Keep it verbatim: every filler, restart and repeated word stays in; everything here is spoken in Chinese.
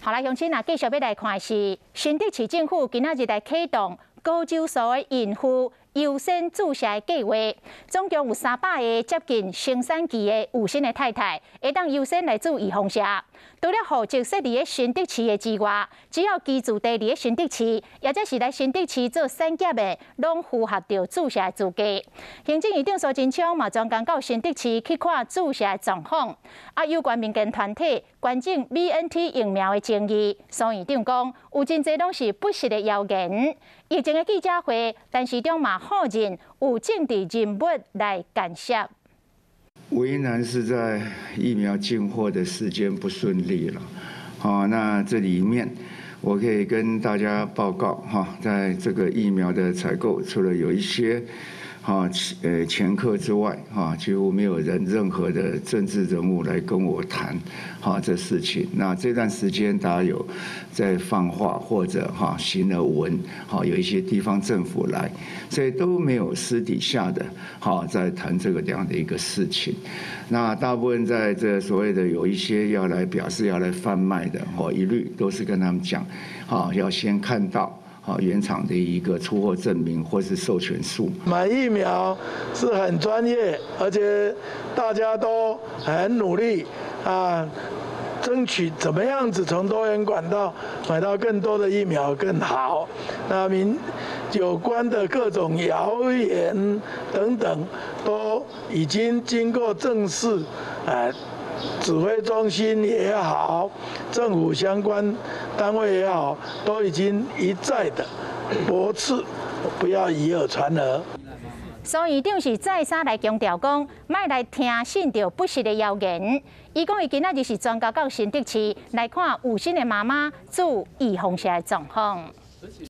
好来，乡亲啊，继续要来看的是新竹市政府今仔日来启动高周数的孕妇优先注射的计划，总共有三百个接近生产期的有生的太太，会当优先来做预防射。除了户籍设立喺新竹市的之外，只要居住地伫新竹市，或者是来新竹市做产检的，拢符合着注射的资格。行政院长苏贞昌嘛专工到新竹市去看注射的状况，啊，有关民间团体关注 B N T 疫苗的争议，苏院长讲有真侪拢是不实的谣言。疫情的记者会，但市长嘛否认有政治人物来干涉。 为难是在疫苗进货的时间不顺利了，好，那这里面我可以跟大家报告哈，在这个疫苗的采购，除了有一些哈呃前客之外，哈几乎没有人任何的政治人物来跟我谈哈这事情。那这段时间大家有在放话或者哈行了文，哈有一些地方政府来，所以都没有私底下的哈在谈这个这样的一个事情。那大部分在这所谓的有一些要来表示要来贩卖的，哈一律都是跟他们讲，哈要先看到。好，原厂的一个出货证明或是授权书。 买疫苗是很专业，而且大家都很努力啊，争取怎么样子从多元管道买到更多的疫苗更好。那民有关的各种谣言等等，都已经经过正式呃。指挥中心也好，政府相关单位也好，都已经一再的驳斥，不要以讹传讹。 苏院长是再三来强调讲，莫来听信着不实的谣言。伊讲伊今仔日是专家到新竹市来看有心的妈妈做预防射的状况。